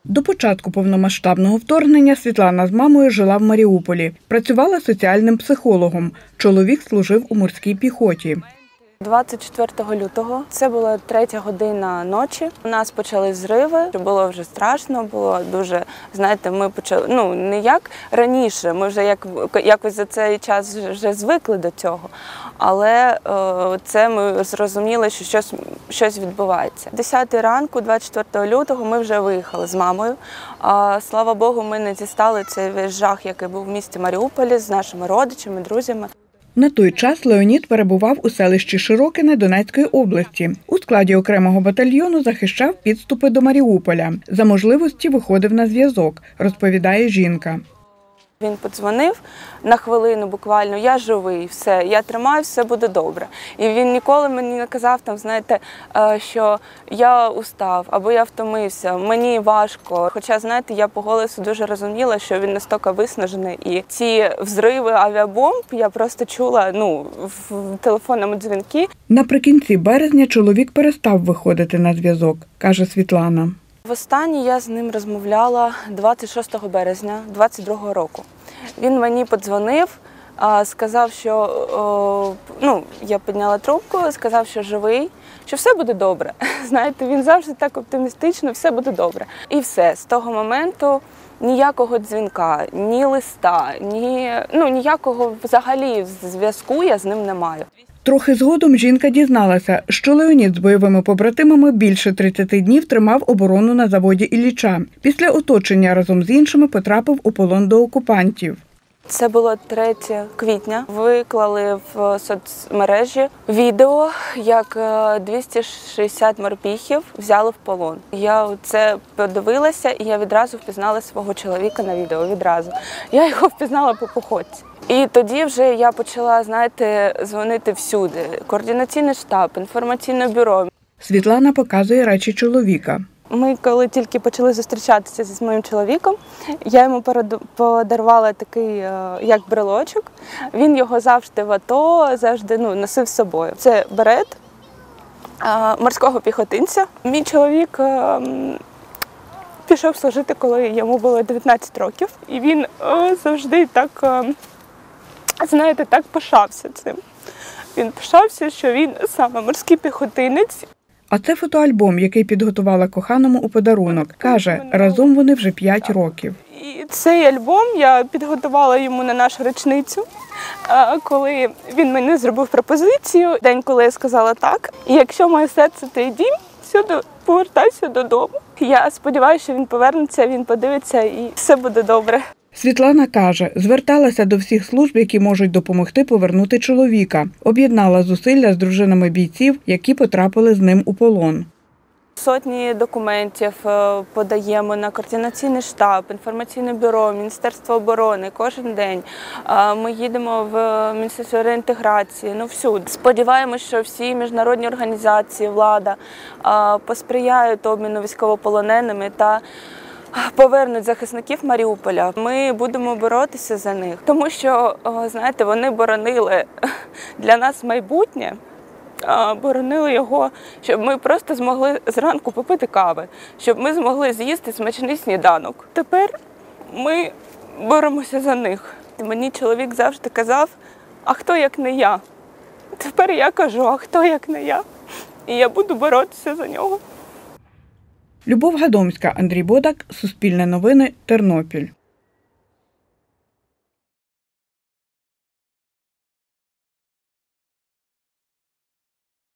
До початку повномасштабного вторгнення Світлана з мамою жила в Маріуполі. Працювала соціальним психологом. Чоловік служив у морській піхоті. 24 лютого, це була 3 година ночі. У нас почали зриви, було вже страшно, було дуже, знаєте, ми почали, не як раніше, ми вже якось за цей час вже звикли до цього. Але це ми зрозуміли, що щось відбувається. 10 ранку, 24 лютого, ми вже виїхали з мамою. Слава Богу, ми не дістали цей весь жах, який був в місті Маріуполі, з нашими родичами, друзями. На той час Леонід перебував у селищі Широкине Донецької області. У складі окремого батальйону захищав підступи до Маріуполя. За можливості виходив на зв'язок, розповідає жінка. Він подзвонив на хвилину буквально, я живий, все, я тримаю, все буде добре. І він ніколи мені не казав, що я устав або я втомився, мені важко. Хоча, знаєте, я по голосу дуже розуміла, що він настільки виснажений. І ці взриви авіабомб я просто чула в телефонному дзвінку. Наприкінці березня чоловік перестав виходити на зв'язок, каже Світлана. Востаннє я з ним розмовляла 26 березня 2022 року. Він мені подзвонив, сказав, що я підняла трубку, сказав, що живий, що все буде добре. Знаєте, він завжди так оптимістично, все буде добре. І все, з того моменту ніякого дзвінка, ні листа, ніякого взагалі зв'язку я з ним не маю. Трохи згодом жінка дізналася, що Леонід з бойовими побратимами більше 30 днів тримав оборону на заводі Ілліча. Після оточення разом з іншими потрапив у полон до окупантів. Це було 3 квітня. Виклали в соцмережі відео, як 260 морпіхів взяли в полон. Я це подивилася і я відразу впізнала свого чоловіка на відео, відразу. Я його впізнала по походці. І тоді вже я почала, дзвонити всюди. Координаційний штаб, інформаційне бюро. Світлана показує речі чоловіка. Ми, коли тільки почали зустрічатися зі моїм чоловіком, я йому подарувала такий, як брелочок. Він його завжди в АТО, завжди носив з собою. Це берет морського піхотинця. Мій чоловік пішов служити, коли йому було 19 років. І він завжди так пишався цим. Він пишався, що він саме морський піхотинець. А це фотоальбом, який підготувала коханому у подарунок. Каже, разом вони вже 5 років. І цей альбом я підготувала йому на нашу річницю, коли він мені зробив пропозицію, день, коли я сказала так. І якщо моє серце твій дім, повертайся додому. Я сподіваюся, що він повернеться, він подивиться і все буде добре. Світлана каже, зверталася до всіх служб, які можуть допомогти повернути чоловіка. Об'єднала зусилля з дружинами бійців, які потрапили з ним у полон. Сотні документів подаємо на координаційний штаб, інформаційне бюро, Міністерство оборони кожен день. Ми їдемо в Міністерство реінтеграції, всюди. Сподіваємося, що всі міжнародні організації, влада посприяють обміну військовополоненими та повернуть захисників Маріуполя. Ми будемо боротися за них, тому що, знаєте, вони боронили для нас майбутнє, боронили його, щоб ми просто змогли зранку попити кави, щоб ми змогли з'їсти смачний сніданок. Тепер ми боремося за них. Мені чоловік завжди казав, а хто як не я? Тепер я кажу, а хто як не я? І я буду боротися за нього. Любов Гадомська, Андрій Бодак, Суспільне новини, Тернопіль.